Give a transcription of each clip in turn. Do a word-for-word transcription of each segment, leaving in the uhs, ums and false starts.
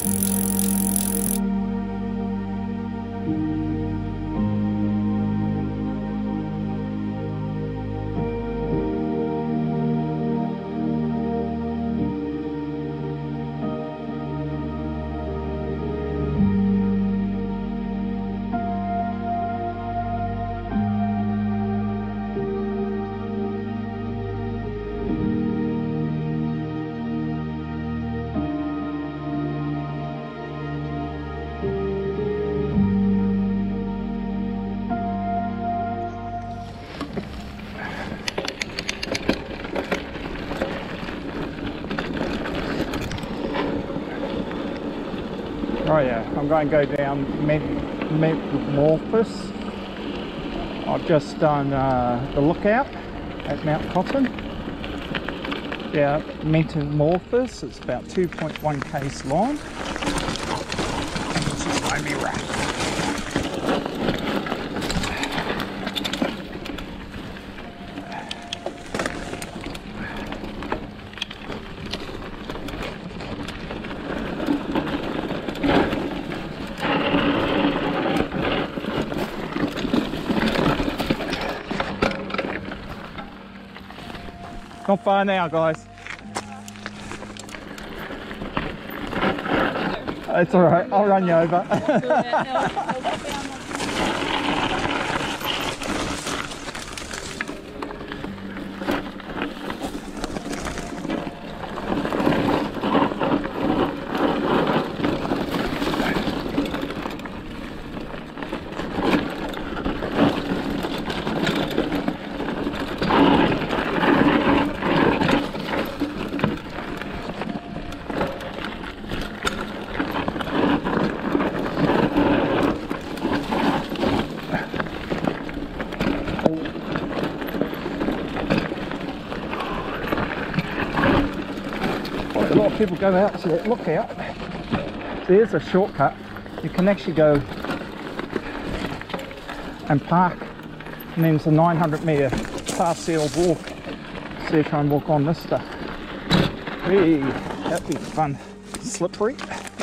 Oh yeah, I'm going to go down Metamorphic. I've just done uh, the lookout at Mount Cotton. Yeah, Metamorphic, it's about two point one k's long. This is going to be rough. Not far now, guys. It's all right. I'll run you over. A lot of people go out to that lookout. There's a shortcut. You can actually go and park, and then it's a nine hundred metre parcel walk. So you try and walk on this stuff. Hey, that'd be fun. Slippery.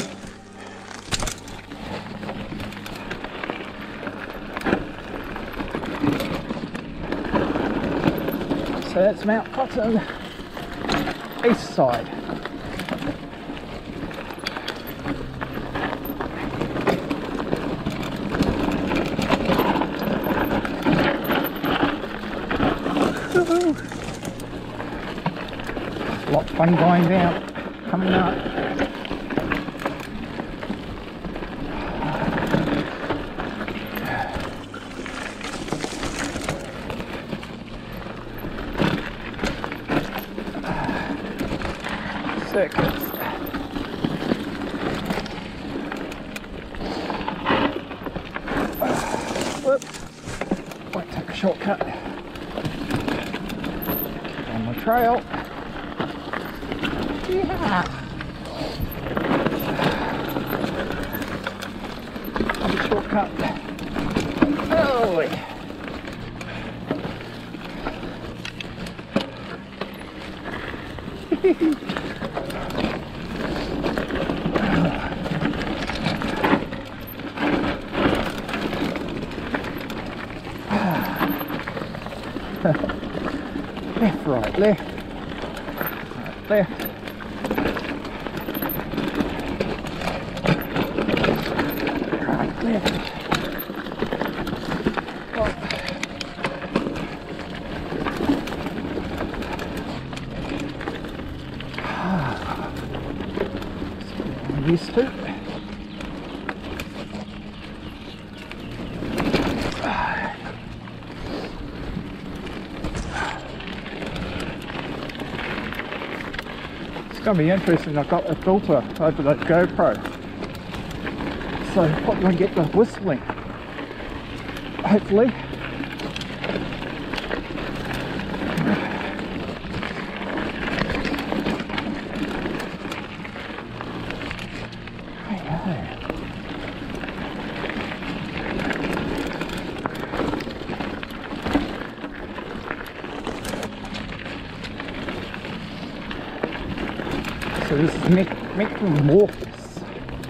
So that's Mount Cotton, east side. A lot of fun going down, coming up. Seconds. Whoop. Might take a shortcut on the trail. Yeah. On the shortcut. Oh. Left, right, left, right, left. Right, left. Oh. I'm used to it. It's going to be interesting. I've got a filter over the GoPro, so probably won't get the whistling, hopefully. So this is Metamorphic.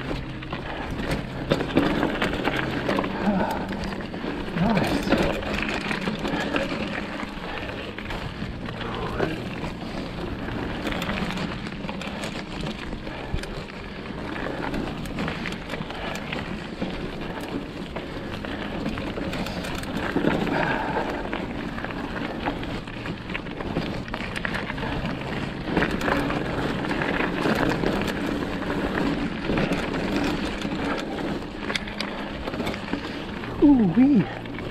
Ooh wee.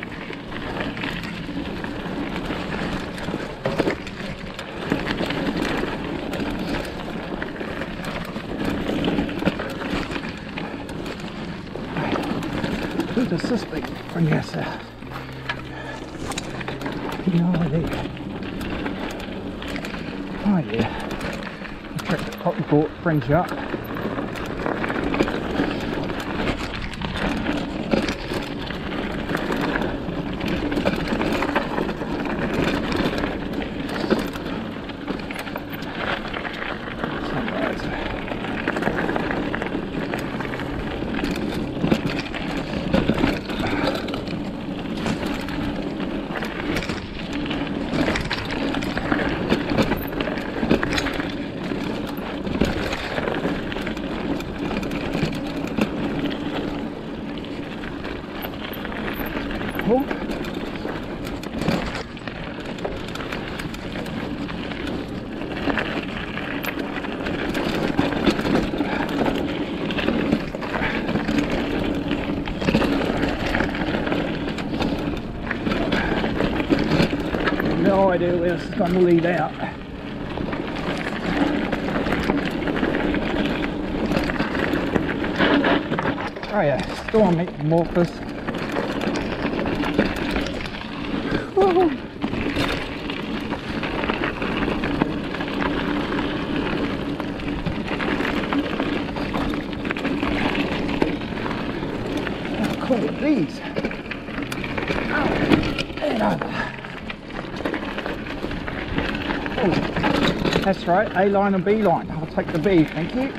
Who does this big bring us out? No idea. Oh yeah. Check the cotton board fringe up. No idea where this is going to lead out. Oh yeah, still on Metamorphic. Woohoo! How cool are these? Oh, and over. Oh, that's right, A line and B line. I'll take the B, thank you.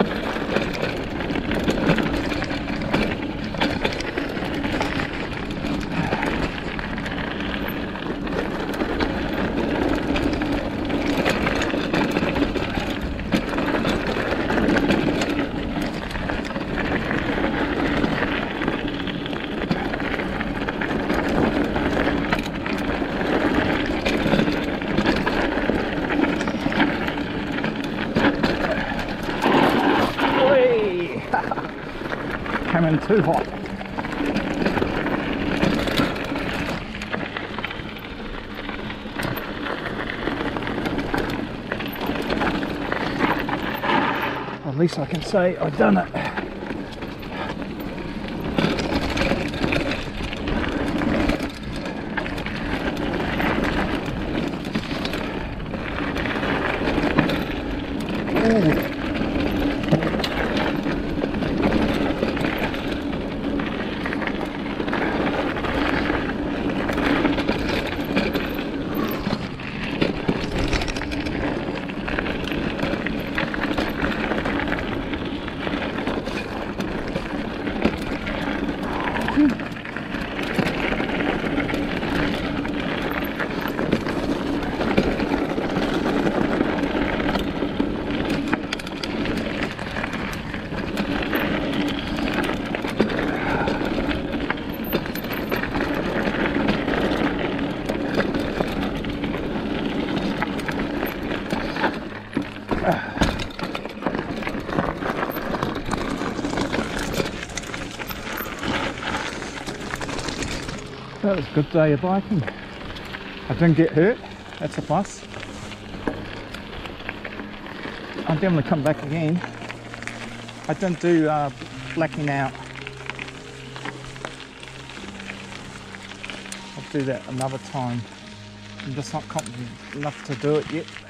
Came in too hot. At least I can say I've done it. Ooh. That was a good day of biking. I didn't get hurt, that's a plus. I'll definitely come back again. I didn't do uh, blacking out. I'll do that another time. I'm just not confident enough to do it yet.